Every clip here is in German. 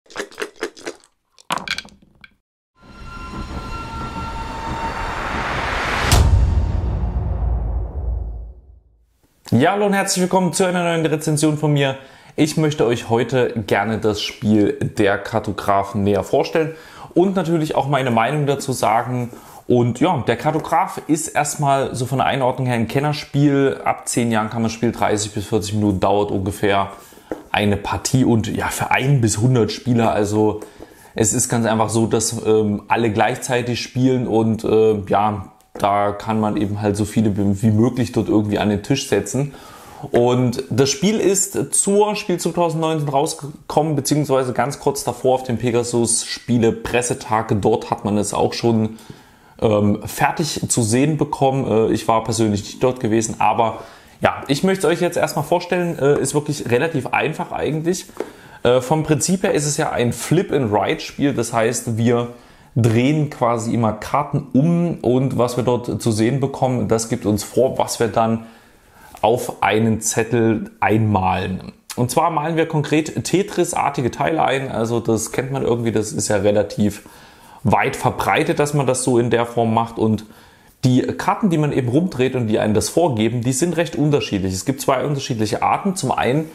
Ja, hallo und herzlich willkommen zu einer neuen Rezension von mir. Ich möchte euch heute gerne das Spiel Der Kartograf näher vorstellen und natürlich auch meine Meinung dazu sagen. Und ja, Der Kartograf ist erstmal so von der Einordnung her ein Kennerspiel. Ab 10 Jahren kann man spielen, 30 bis 40 Minuten dauert ungefähr eine Partie und ja, für 1 bis 100 Spieler. Also es ist ganz einfach so, dass alle gleichzeitig spielen und ja, da kann man eben halt so viele wie möglich dort irgendwie an den Tisch setzen. Und das Spiel ist zur Spiel 2019 rausgekommen, beziehungsweise ganz kurz davor auf dem Pegasus Spiele Pressetag. Dort hat man es auch schon fertig zu sehen bekommen. Ich war persönlich nicht dort gewesen, aber ja, ich möchte es euch jetzt erstmal vorstellen. Ist wirklich relativ einfach eigentlich. Vom Prinzip her ist es ja ein Flip-and-Write-Spiel. Das heißt, wir drehen quasi immer Karten um und was wir dort zu sehen bekommen, das gibt uns vor, was wir dann auf einen Zettel einmalen. Und zwar malen wir konkret Tetris-artige Teile ein, also das kennt man irgendwie, das ist ja relativ weit verbreitet, dass man das so in der Form macht und die Karten, die man eben rumdreht und die einem das vorgeben, die sind recht unterschiedlich. Es gibt zwei unterschiedliche Arten. Zum einen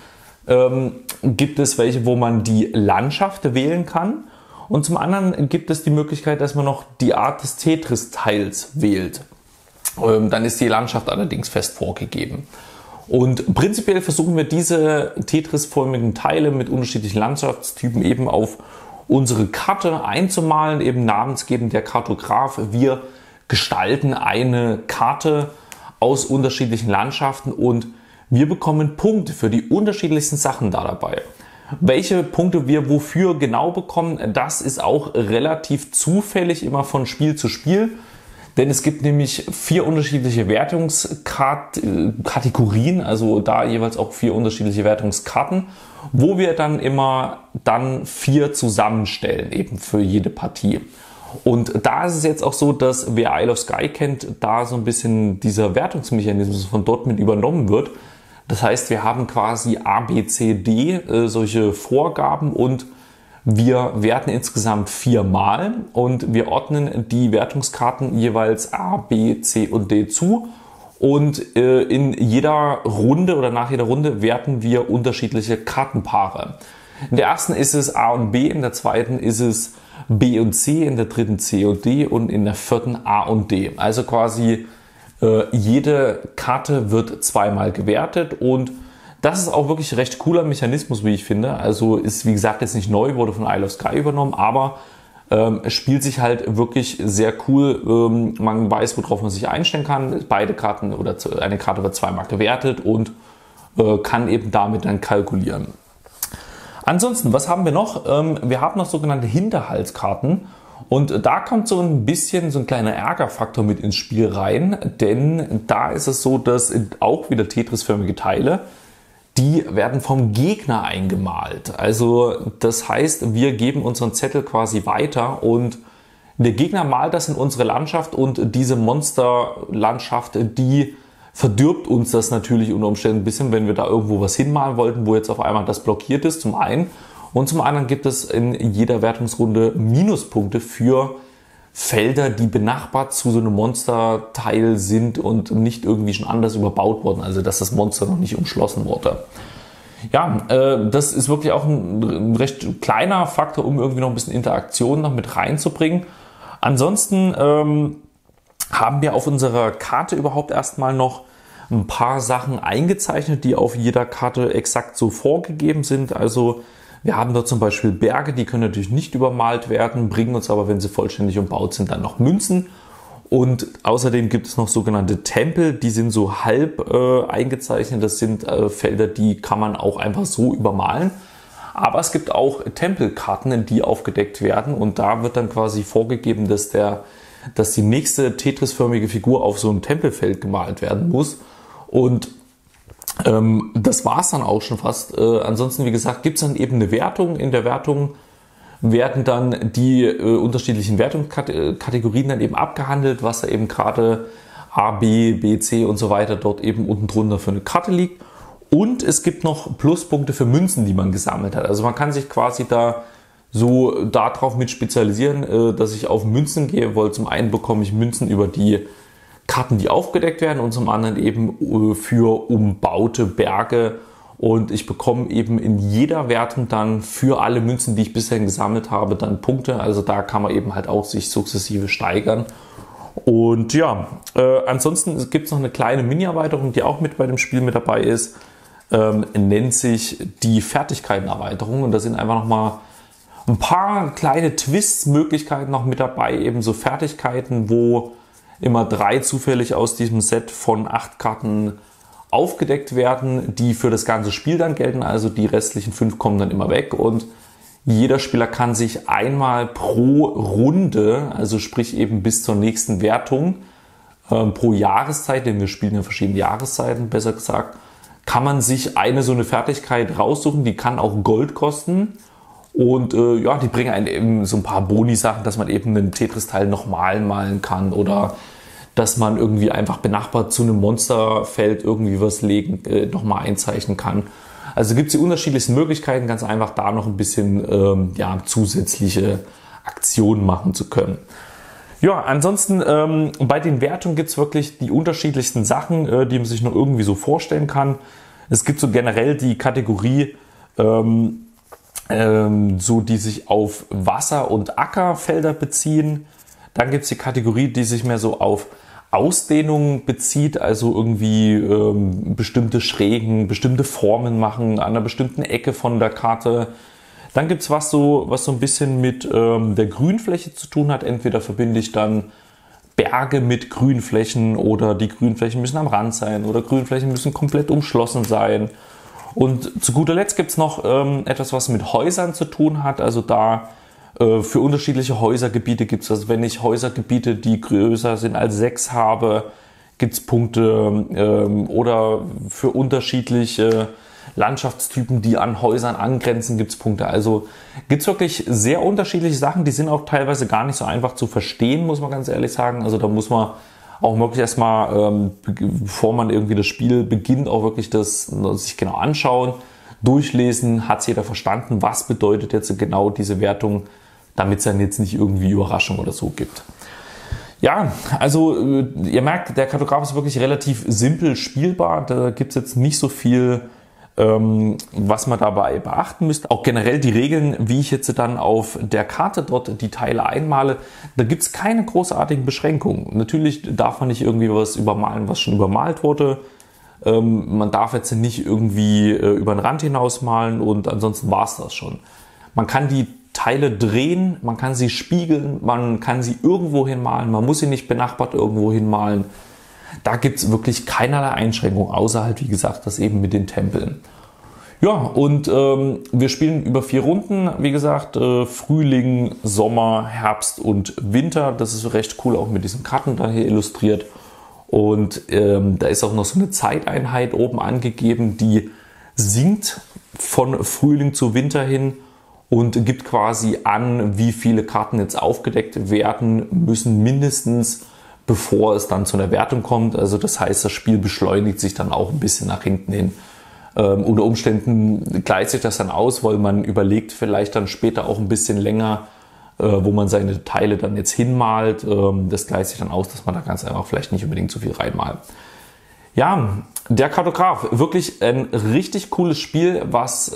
gibt es welche, wo man die Landschaft wählen kann. Und zum anderen gibt es die Möglichkeit, dass man noch die Art des Tetris-Teils wählt. Dann ist die Landschaft allerdings fest vorgegeben. Und prinzipiell versuchen wir diese Tetris-förmigen Teile mit unterschiedlichen Landschaftstypen eben auf unsere Karte einzumalen, eben namensgebend der Kartograf. Wir gestalten eine Karte aus unterschiedlichen Landschaften und wir bekommen Punkte für die unterschiedlichsten Sachen da dabei. Welche Punkte wir wofür genau bekommen, das ist auch relativ zufällig immer von Spiel zu Spiel. Denn es gibt nämlich 4 unterschiedliche Wertungskategorien, also da jeweils auch 4 unterschiedliche Wertungskarten, wo wir dann immer 4 zusammenstellen, eben für jede Partie. Und da ist es jetzt auch so, dass wer Isle of Skye kennt, da so ein bisschen dieser Wertungsmechanismus von dort mit übernommen wird. Das heißt, wir haben quasi A, B, C, D, solche Vorgaben und wir werten insgesamt 4 Mal und wir ordnen die Wertungskarten jeweils A, B, C und D zu und in jeder Runde oder nach jeder Runde werten wir unterschiedliche Kartenpaare. In der ersten ist es A und B, in der zweiten ist es B und C, in der dritten C und D und in der vierten A und D. Also quasi jede Karte wird 2-mal gewertet und das ist auch wirklich ein recht cooler Mechanismus, wie ich finde. Also ist, wie gesagt, jetzt nicht neu, wurde von Isle of Skye übernommen, aber es spielt sich halt wirklich sehr cool. Man weiß, worauf man sich einstellen kann. Beide Karten oder eine Karte wird 2-mal gewertet und kann eben damit dann kalkulieren. Ansonsten, was haben wir noch? Wir haben noch sogenannte Hinterhaltskarten. Und da kommt so ein bisschen so ein kleiner Ärgerfaktor mit ins Spiel rein, denn da ist es so, dass auch wieder Tetris-förmige Teile, die werden vom Gegner eingemalt. Also das heißt, wir geben unseren Zettel quasi weiter und der Gegner malt das in unsere Landschaft und diese Monsterlandschaft, die verdirbt uns das natürlich unter Umständen ein bisschen, wenn wir da irgendwo was hinmalen wollten, wo jetzt auf einmal das blockiert ist, zum einen. Und zum anderen gibt es in jeder Wertungsrunde Minuspunkte für Felder, die benachbart zu so einem Monsterteil sind und nicht irgendwie schon anders überbaut wurden, also dass das Monster noch nicht umschlossen wurde. Ja, das ist wirklich auch ein recht kleiner Faktor, um irgendwie noch ein bisschen Interaktion noch mit reinzubringen. Ansonsten haben wir auf unserer Karte überhaupt erstmal noch ein paar Sachen eingezeichnet, die auf jeder Karte exakt so vorgegeben sind. Also wir haben da zum Beispiel Berge, die können natürlich nicht übermalt werden, bringen uns aber, wenn sie vollständig umbaut sind, dann noch Münzen. Und außerdem gibt es noch sogenannte Tempel, die sind so halb eingezeichnet. Das sind Felder, die kann man auch einfach so übermalen. Aber es gibt auch Tempelkarten, die aufgedeckt werden und da wird dann quasi vorgegeben, dass die nächste Tetris-förmige Figur auf so einem Tempelfeld gemalt werden muss. Und das war es dann auch schon fast. Ansonsten, wie gesagt, gibt es dann eben eine Wertung. In der Wertung werden dann die unterschiedlichen Wertungskategorien dann eben abgehandelt, was da eben gerade A, B, B, C und so weiter dort eben unten drunter für eine Karte liegt. Und es gibt noch Pluspunkte für Münzen, die man gesammelt hat. Also man kann sich quasi da so darauf mit spezialisieren, dass ich auf Münzen gehe, weil zum einen bekomme ich Münzen über die Karten, die aufgedeckt werden und zum anderen eben für umbaute Berge und ich bekomme eben in jeder Wertung dann für alle Münzen, die ich bisher gesammelt habe, dann Punkte. Also da kann man eben halt auch sich sukzessive steigern. Und ja, ansonsten gibt es noch eine kleine Mini-Erweiterung, die auch mit bei dem Spiel mit dabei ist, nennt sich die Fertigkeitenerweiterung und da sind einfach nochmal ein paar kleine Twist-Möglichkeiten noch mit dabei, eben so Fertigkeiten, wo immer 3 zufällig aus diesem Set von 8 Karten aufgedeckt werden, die für das ganze Spiel dann gelten, also die restlichen 5 kommen dann immer weg und jeder Spieler kann sich einmal pro Runde, also sprich eben bis zur nächsten Wertung, pro Jahreszeit, denn wir spielen ja verschiedene Jahreszeiten, besser gesagt, kann man sich eine so eine Fertigkeit raussuchen, die kann auch Gold kosten. Und ja, die bringen einem eben so ein paar Boni-Sachen, dass man eben einen Tetris-Teil nochmal malen kann oder dass man irgendwie einfach benachbart zu einem Monsterfeld irgendwie was legen, nochmal einzeichnen kann. Also gibt es die unterschiedlichsten Möglichkeiten, ganz einfach da noch ein bisschen ja, zusätzliche Aktionen machen zu können. Ja, ansonsten bei den Wertungen gibt es wirklich die unterschiedlichsten Sachen, die man sich noch irgendwie so vorstellen kann. Es gibt so generell die Kategorie so die sich auf Wasser- und Ackerfelder beziehen. Dann gibt es die Kategorie, die sich mehr so auf Ausdehnung bezieht, also irgendwie bestimmte Schrägen, bestimmte Formen machen an einer bestimmten Ecke von der Karte. Dann gibt es was so ein bisschen mit der Grünfläche zu tun hat. Entweder verbinde ich dann Berge mit Grünflächen oder die Grünflächen müssen am Rand sein oder Grünflächen müssen komplett umschlossen sein. Und zu guter Letzt gibt es noch etwas, was mit Häusern zu tun hat. Also da für unterschiedliche Häusergebiete gibt es, also wenn ich Häusergebiete, die größer sind als 6 habe, gibt es Punkte oder für unterschiedliche Landschaftstypen, die an Häusern angrenzen, gibt es Punkte. Also gibt es wirklich sehr unterschiedliche Sachen, die sind auch teilweise gar nicht so einfach zu verstehen, muss man ganz ehrlich sagen. Also da muss man auch wirklich erstmal, bevor man irgendwie das Spiel beginnt, auch wirklich das sich genau anschauen, durchlesen, hat es jeder verstanden, was bedeutet jetzt genau diese Wertung, damit es dann jetzt nicht irgendwie Überraschung oder so gibt. Ja, also ihr merkt, der Kartograf ist wirklich relativ simpel spielbar, da gibt es jetzt nicht so viel, was man dabei beachten müsste. Auch generell die Regeln, wie ich jetzt dann auf der Karte dort die Teile einmale, da gibt es keine großartigen Beschränkungen. Natürlich darf man nicht irgendwie was übermalen, was schon übermalt wurde. Man darf jetzt nicht irgendwie über den Rand hinaus malen und ansonsten war es das schon. Man kann die Teile drehen, man kann sie spiegeln, man kann sie irgendwo hinmalen, man muss sie nicht benachbart irgendwo hinmalen. Da gibt es wirklich keinerlei Einschränkungen, außer halt, wie gesagt, das eben mit den Tempeln. Ja, und wir spielen über 4 Runden, wie gesagt, Frühling, Sommer, Herbst und Winter. Das ist recht cool, auch mit diesen Karten da hier illustriert. Und da ist auch noch so eine Zeiteinheit oben angegeben, die sinkt von Frühling zu Winter hin und gibt quasi an, wie viele Karten jetzt aufgedeckt werden müssen, mindestens bevor es dann zu einer Wertung kommt. Also das heißt, das Spiel beschleunigt sich dann auch ein bisschen nach hinten hin. Unter Umständen gleicht sich das dann aus, weil man überlegt vielleicht dann später auch ein bisschen länger, wo man seine Teile dann jetzt hinmalt. Das gleicht sich dann aus, dass man da ganz einfach vielleicht nicht unbedingt zu viel reinmalt. Ja, der Kartograf, wirklich ein richtig cooles Spiel, was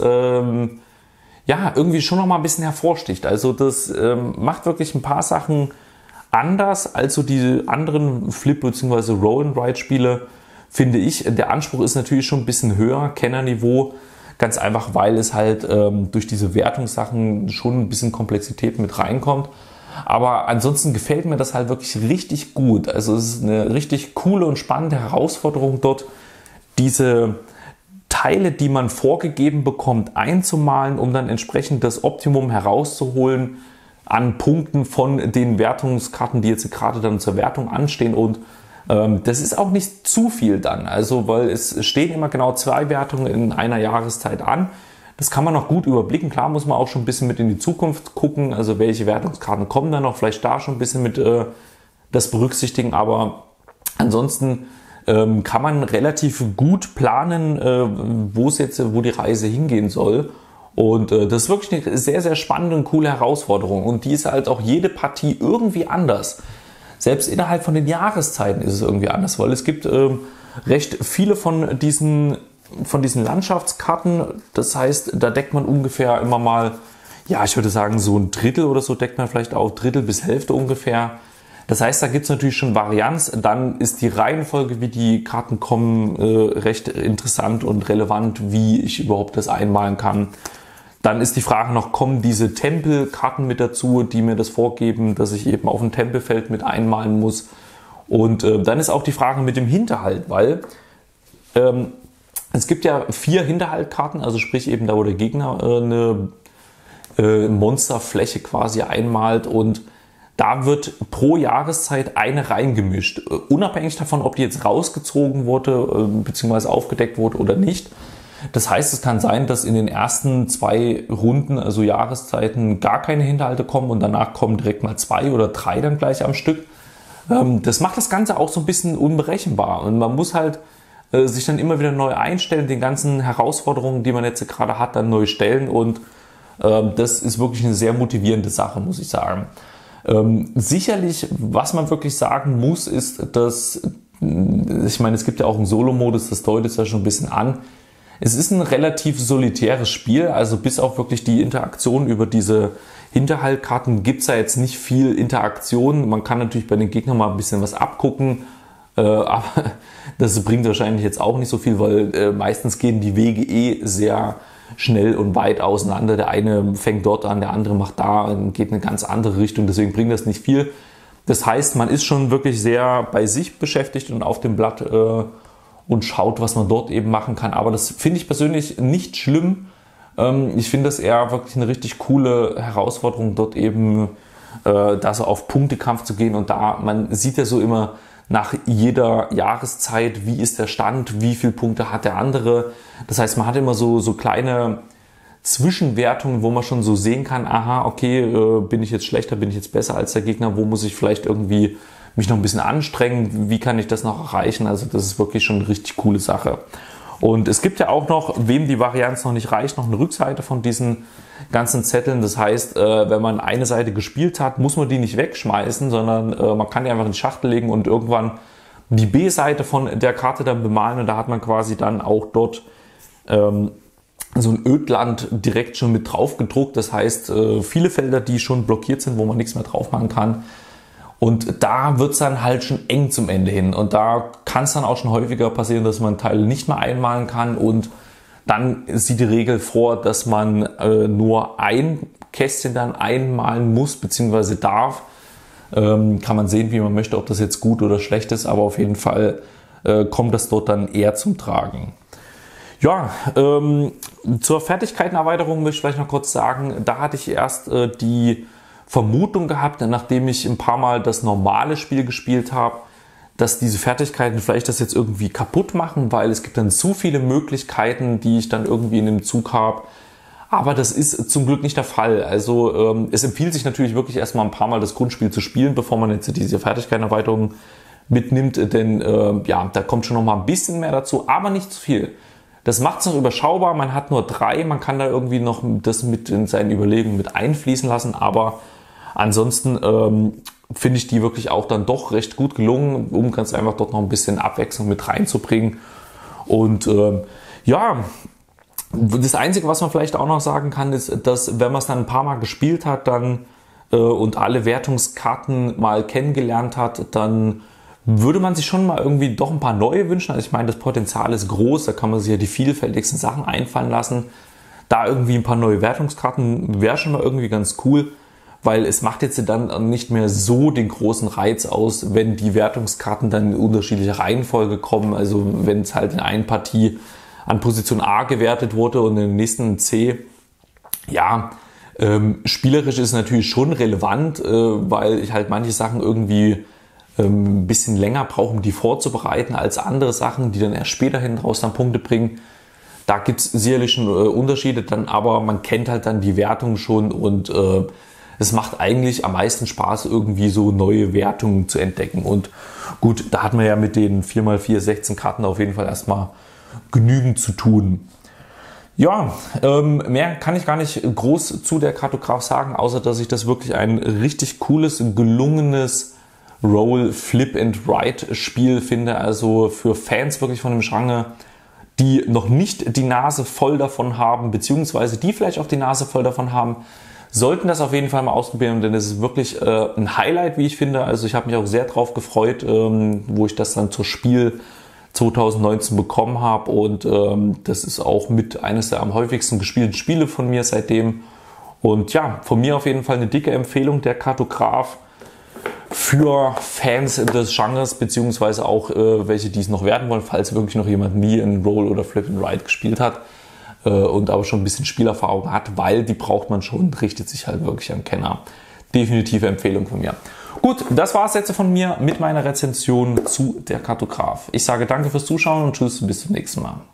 ja irgendwie schon noch mal ein bisschen hervorsticht. Also das macht wirklich ein paar Sachen anders als so die anderen Flip- bzw. Roll-and-Ride-Spiele, finde ich. Der Anspruch ist natürlich schon ein bisschen höher, Kennerniveau, ganz einfach, weil es halt durch diese Wertungssachen schon ein bisschen Komplexität mit reinkommt. Aber ansonsten gefällt mir das halt wirklich richtig gut. Also es ist eine richtig coole und spannende Herausforderung dort, diese Teile, die man vorgegeben bekommt, einzumalen, um dann entsprechend das Optimum herauszuholen an Punkten von den Wertungskarten, die jetzt gerade dann zur Wertung anstehen. Und das ist auch nicht zu viel dann, also weil es stehen immer genau 2 Wertungen in einer Jahreszeit an. Das kann man noch gut überblicken. Klar muss man auch schon ein bisschen mit in die Zukunft gucken, also welche Wertungskarten kommen dann noch, vielleicht da schon ein bisschen mit das berücksichtigen, aber ansonsten kann man relativ gut planen, wo die Reise hingehen soll. Und das ist wirklich eine sehr, sehr spannende und coole Herausforderung. Und die ist halt auch jede Partie irgendwie anders. Selbst innerhalb von den Jahreszeiten ist es irgendwie anders, weil es gibt recht viele von diesen Landschaftskarten. Das heißt, da deckt man ungefähr immer mal, ja, ich würde sagen, so ein Drittel oder so deckt man vielleicht auf, Drittel bis Hälfte ungefähr. Das heißt, da gibt es natürlich schon Varianz. Dann ist die Reihenfolge, wie die Karten kommen, recht interessant und relevant, wie ich überhaupt das einmalen kann. Dann ist die Frage noch, kommen diese Tempelkarten mit dazu, die mir das vorgeben, dass ich eben auf ein Tempelfeld mit einmalen muss. Und dann ist auch die Frage mit dem Hinterhalt, weil es gibt ja 4 Hinterhaltkarten, also sprich eben da, wo der Gegner eine Monsterfläche quasi einmalt, und da wird pro Jahreszeit eine reingemischt, unabhängig davon, ob die jetzt rausgezogen wurde bzw. aufgedeckt wurde oder nicht. Das heißt, es kann sein, dass in den ersten 2 Runden, also Jahreszeiten, gar keine Hinterhalte kommen und danach kommen direkt mal 2 oder 3 dann gleich am Stück. Das macht das Ganze auch so ein bisschen unberechenbar, und man muss halt sich dann immer wieder neu einstellen, den ganzen Herausforderungen, die man jetzt gerade hat, dann neu stellen, und das ist wirklich eine sehr motivierende Sache, muss ich sagen. Sicherlich, was man wirklich sagen muss, ist, dass, ich meine, es gibt ja auch einen Solo-Modus, das deutet es ja schon ein bisschen an. Es ist ein relativ solitäres Spiel, also bis auf wirklich die Interaktion über diese Hinterhaltkarten gibt es ja jetzt nicht viel Interaktion. Man kann natürlich bei den Gegnern mal ein bisschen was abgucken, aber das bringt wahrscheinlich jetzt auch nicht so viel, weil meistens gehen die Wege sehr schnell und weit auseinander. Der eine fängt dort an, der andere macht da und geht in eine ganz andere Richtung, deswegen bringt das nicht viel. Das heißt, man ist schon wirklich sehr bei sich beschäftigt und auf dem Blatt und schaut, was man dort eben machen kann. Aber das finde ich persönlich nicht schlimm. Ich finde das eher wirklich eine richtig coole Herausforderung, dort eben da so auf Punktekampf zu gehen. Und da, man sieht ja so immer nach jeder Jahreszeit, wie ist der Stand, wie viele Punkte hat der andere. Das heißt, man hat immer so kleine Zwischenwertungen, wo man schon so sehen kann, aha, okay, bin ich jetzt schlechter, bin ich jetzt besser als der Gegner, wo muss ich vielleicht irgendwie mich noch ein bisschen anstrengen, wie kann ich das noch erreichen. Also das ist wirklich schon eine richtig coole Sache. Und es gibt ja auch noch, wem die Varianz noch nicht reicht, noch eine Rückseite von diesen ganzen Zetteln. Das heißt, wenn man eine Seite gespielt hat, muss man die nicht wegschmeißen, sondern man kann die einfach in die Schachtel legen und irgendwann die B-Seite von der Karte dann bemalen. Und da hat man quasi dann auch dort so ein Ödland direkt schon mit drauf gedruckt. Das heißt, viele Felder, die schon blockiert sind, wo man nichts mehr drauf machen kann. Und da wird es dann halt schon eng zum Ende hin. Und da kann es dann auch schon häufiger passieren, dass man Teile nicht mehr einmalen kann. Und dann sieht die Regel vor, dass man nur ein Kästchen dann einmalen muss bzw. darf. Kann man sehen, wie man möchte, ob das jetzt gut oder schlecht ist. Aber auf jeden Fall kommt das dort dann eher zum Tragen. Ja, zur Fertigkeitenerweiterung möchte ich vielleicht noch kurz sagen, da hatte ich erst die Vermutung gehabt, nachdem ich ein paar Mal das normale Spiel gespielt habe, dass diese Fertigkeiten vielleicht das jetzt irgendwie kaputt machen, weil es gibt dann zu viele Möglichkeiten, die ich dann irgendwie in dem Zug habe. Aber das ist zum Glück nicht der Fall. Also es empfiehlt sich natürlich wirklich erstmal ein paar Mal das Grundspiel zu spielen, bevor man jetzt diese Fertigkeitenerweiterung mitnimmt, denn ja, da kommt schon noch mal ein bisschen mehr dazu, aber nicht zu viel. Das macht es noch überschaubar, man hat nur 3, man kann da irgendwie noch das mit in seinen Überlegungen mit einfließen lassen, aber ansonsten finde ich die wirklich auch dann doch recht gut gelungen, um ganz einfach dort noch ein bisschen Abwechslung mit reinzubringen. Und ja, das Einzige, was man vielleicht auch noch sagen kann, ist, dass wenn man es dann ein paar Mal gespielt hat dann und alle Wertungskarten mal kennengelernt hat, dann würde man sich schon mal irgendwie doch ein paar neue wünschen. Also ich meine, das Potenzial ist groß, da kann man sich ja die vielfältigsten Sachen einfallen lassen. Da irgendwie ein paar neue Wertungskarten wäre schon mal irgendwie ganz cool, weil es macht jetzt dann nicht mehr so den großen Reiz aus, wenn die Wertungskarten dann in unterschiedlicher Reihenfolge kommen. Also wenn es halt in einer Partie an Position A gewertet wurde und in der nächsten C. Ja, spielerisch ist es natürlich schon relevant, weil ich halt manche Sachen irgendwie ein bisschen länger brauche, um die vorzubereiten als andere Sachen, die dann erst später hinten raus dann Punkte bringen. Da gibt es sicherlich schon Unterschiede, dann, aber man kennt halt dann die Wertung schon und es macht eigentlich am meisten Spaß, irgendwie so neue Wertungen zu entdecken. Und gut, da hat man ja mit den 4x4 16 Karten auf jeden Fall erstmal genügend zu tun. Ja, mehr kann ich gar nicht groß zu der Kartograf sagen, außer dass ich das wirklich ein richtig cooles, gelungenes Roll, Flip and Write Spiel finde. Also für Fans wirklich von dem Genre, die noch nicht die Nase voll davon haben, beziehungsweise die vielleicht auch die Nase voll davon haben, sollten das auf jeden Fall mal ausprobieren, denn es ist wirklich ein Highlight, wie ich finde. Also ich habe mich auch sehr drauf gefreut, wo ich das dann zur Spiel 2019 bekommen habe, und das ist auch mit eines der am häufigsten gespielten Spiele von mir seitdem. Und ja, von mir auf jeden Fall eine dicke Empfehlung, der Kartograf, für Fans des Genres, beziehungsweise auch welche, die es noch werden wollen, falls wirklich noch jemand nie in Roll oder Flip and Write gespielt hat und aber schon ein bisschen Spielerfahrung hat, weil die braucht man schon, richtet sich halt wirklich an Kenner. Definitive Empfehlung von mir. Gut, das war es jetzt von mir mit meiner Rezension zu der Kartograf. Ich sage danke fürs Zuschauen und tschüss, bis zum nächsten Mal.